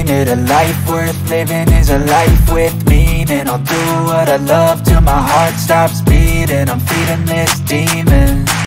it. A life worth living is a life with meaning. I'll do what I love till my heart stops beating. I'm feeding this demon.